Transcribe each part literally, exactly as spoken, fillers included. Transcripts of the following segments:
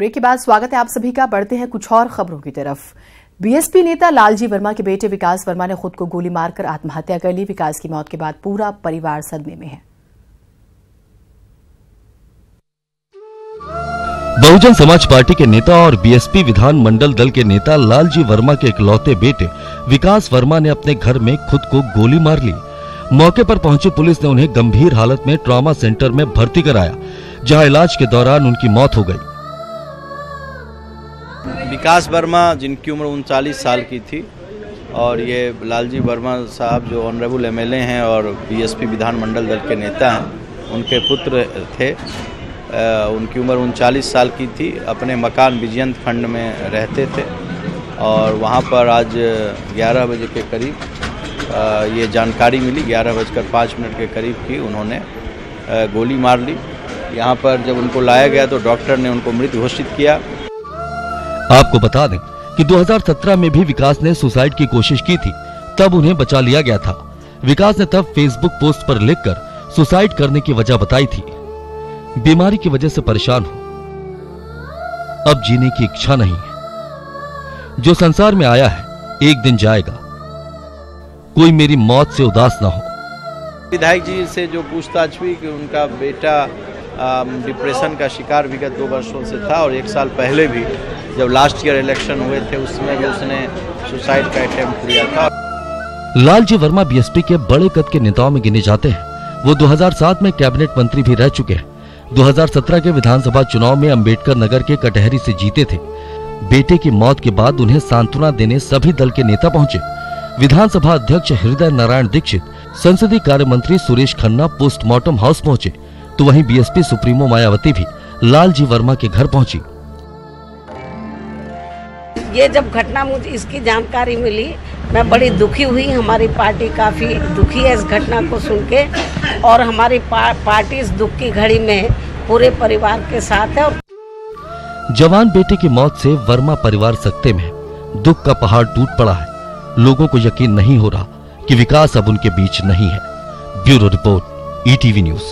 Break के बाद स्वागत है आप सभी का। बढ़ते हैं कुछ और खबरों की तरफ। बीएसपी नेता लालजी वर्मा के बेटे विकास वर्मा ने खुद को गोली मारकर आत्महत्या कर ली। विकास की मौत के बाद पूरा परिवार सदमे में है। बहुजन समाज पार्टी के नेता और बीएसपी विधान मंडल दल के नेता लालजी वर्मा के इकलौते बेटे विकास वर्मा ने अपने घर में खुद को गोली मार ली। मौके पर पहुंची पुलिस ने उन्हें गंभीर हालत में ट्रॉमा सेंटर में भर्ती कराया, जहां इलाज के दौरान उनकी मौत हो गई। विकास वर्मा जिनकी उम्र उनचालीस साल की थी और ये लालजी वर्मा साहब जो ऑनरेबल एमएलए हैं और बीएसपी विधान मंडल दल के नेता हैं, उनके पुत्र थे। आ, उनकी उम्र उनचालीस साल की थी। अपने मकान विजयंत खंड में रहते थे और वहाँ पर आज ग्यारह बजे के करीब आ, ये जानकारी मिली। ग्यारह बजकर पाँच मिनट के करीब की उन्होंने आ, गोली मार ली। यहाँ पर जब उनको लाया गया तो डॉक्टर ने उनको मृत घोषित किया। आपको बता दें कि दो हज़ार सत्रह में भी विकास ने सुसाइड की कोशिश की थी, तब उन्हें बचा लिया गया था। विकास ने तब फेसबुक पोस्ट पर लिखकर सुसाइड करने की वजह बताई थी। बीमारी की वजह से परेशान हूं, अब जीने की इच्छा नहीं है। जो संसार में आया है एक दिन जाएगा, कोई मेरी मौत से उदास ना हो। विधायक जी से जो पूछताछ हुई कि उनका बेटा डिप्रेशन का शिकार विगत दो वर्षों से था और एक साल पहले भी जब लास्ट ईयर इलेक्शन हुए थे उसमें भी उसने सुसाइड का अटेम्प्ट किया था। लालजी वर्मा बीएसपी के बड़े कद के नेताओं में गिने जाते हैं। वो दो हज़ार सात में कैबिनेट मंत्री भी रह चुके हैं। दो हज़ार सत्रह के विधानसभा चुनाव में अंबेडकर नगर के कटहरी से जीते थे। बेटे की मौत के बाद उन्हें सांत्वना देने सभी दल के नेता पहुंचे। विधानसभा अध्यक्ष हृदय नारायण दीक्षित, संसदीय कार्य मंत्री सुरेश खन्ना पोस्टमार्टम हाउस पहुंचे, तो वहीं बीएसपी सुप्रीमो मायावती भी लालजी वर्मा के घर पहुंची। ये जब घटना मुझे इसकी जानकारी मिली, मैं बड़ी दुखी हुई। हमारी पार्टी काफ़ी दुखी है इस घटना को सुन के और हमारी पा, पार्टी इस दुख की घड़ी में पूरे परिवार के साथ है। जवान बेटे की मौत से वर्मा परिवार सकते में है। दुख का पहाड़ टूट पड़ा है। लोगों को यकीन नहीं हो रहा कि विकास अब उनके बीच नहीं है। Bureau report, ETV news.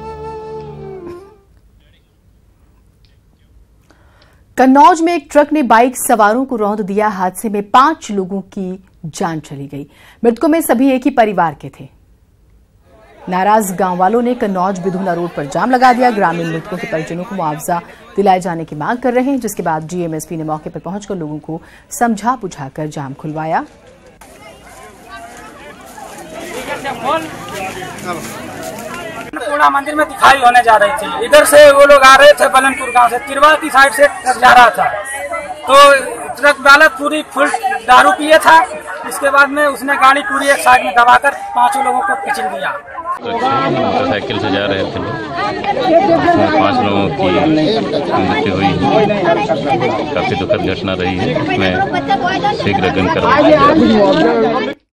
Kannauj में एक ट्रक ने बाइक सवारों को रौंद दिया। हादसे में पांच लोगों की जान चली गई। मृतकों में सभी एक ही परिवार के थे। नाराज गांव वालों ने कन्नौज बिधुना रोड पर जाम लगा दिया। ग्रामीण मृतकों के परिजनों को मुआवजा दिलाए जाने की मांग कर रहे हैं, जिसके बाद जीएमएसपी ने मौके पर पहुंचकर लोगों को समझा बुझाकर जाम खुलवाया। पूर्णा मंदिर में दिखाई होने जा रही थी। इधर से वो लोग आ रहे थे बलनपुर गांव से, तिरवा की साइड से ट्रक जा रहा था तो ट्रक वाला पूरी फुल दारू पिए था। इसके बाद में उसने गाड़ी पूरी एक साइड में दबाकर पांचों लोगों को पिछल दिया। मोटरसाइकिल से जा रहे थे लोग, उसमें पांच लोगों की मृत्यु हुई। काफी दुखद घटना रही है। इसमें शीघ्र गन करवाया जाए।